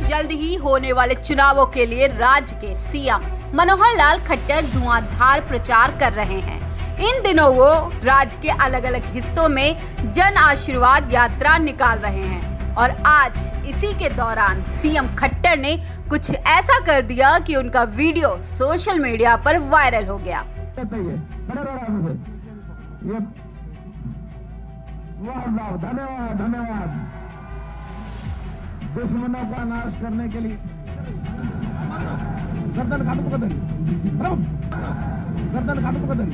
जल्द ही होने वाले चुनावों के लिए राज्य के सीएम मनोहर लाल खट्टर धुआंधार प्रचार कर रहे हैं। इन दिनों वो राज्य के अलग अलग हिस्सों में जन आशीर्वाद यात्रा निकाल रहे हैं और आज इसी के दौरान सीएम खट्टर ने कुछ ऐसा कर दिया कि उनका वीडियो सोशल मीडिया पर वायरल हो गया। धन्यवाद धन्यवाद। दुश्मनों का नाश करने के लिए गर्दन काटो तो गर्दन काटो तो गर्दन।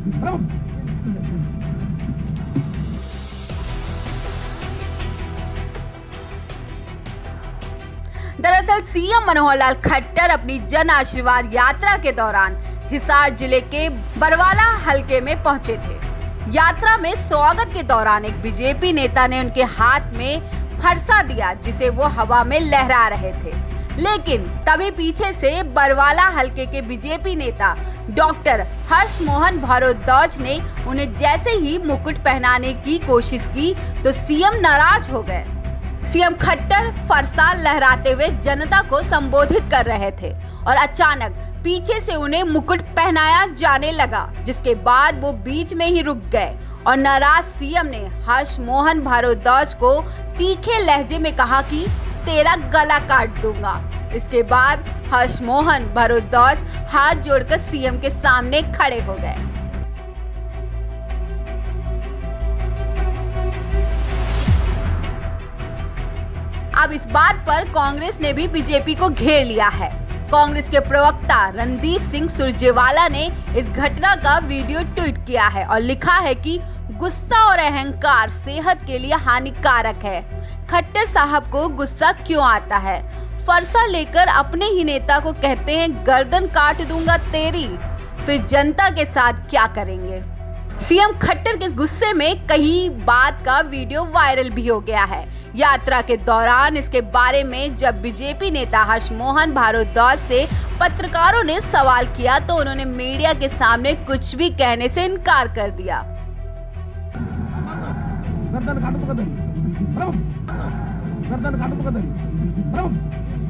दरअसल सीएम मनोहर लाल खट्टर अपनी जन आशीर्वाद यात्रा के दौरान हिसार जिले के बरवाला हलके में पहुंचे थे। यात्रा में स्वागत के दौरान एक बीजेपी नेता ने उनके हाथ में फरसा दिया जिसे वो हवा में लहरा रहे थे, लेकिन तभी पीछे से बरवाला हलके के बीजेपी नेता डॉक्टर हर्ष मोहन भारद्वाज ने उन्हें जैसे ही मुकुट पहनाने की कोशिश की तो सीएम नाराज हो गए। सीएम खट्टर फरसा लहराते हुए जनता को संबोधित कर रहे थे और अचानक पीछे से उन्हें मुकुट पहनाया जाने लगा, जिसके बाद वो बीच में ही रुक गए और नाराज सीएम ने हर्ष मोहन भारद्वाज को तीखे लहजे में कहा कि तेरा गला काट दूंगा। इसके बाद हर्ष मोहन भारद्वाज हाथ जोड़कर सीएम के सामने खड़े हो गए। अब इस बात पर कांग्रेस ने भी बीजेपी को घेर लिया है। कांग्रेस के प्रवक्ता रणदीप सिंह सुरजेवाला ने इस घटना का वीडियो ट्वीट किया है और लिखा है कि गुस्सा और अहंकार सेहत के लिए हानिकारक है। खट्टर साहब को गुस्सा क्यों आता है? फरसा लेकर अपने ही नेता को कहते हैं गर्दन काट दूंगा तेरी, फिर जनता के साथ क्या करेंगे? सीएम खट्टर के गुस्से में कई बात का वीडियो वायरल भी हो गया है। यात्रा के दौरान इसके बारे में जब बीजेपी नेता हर्ष मोहन भारद्वाज से पत्रकारों ने सवाल किया तो उन्होंने मीडिया के सामने कुछ भी कहने से इनकार कर दिया। गर्दन काटो तो गर्दन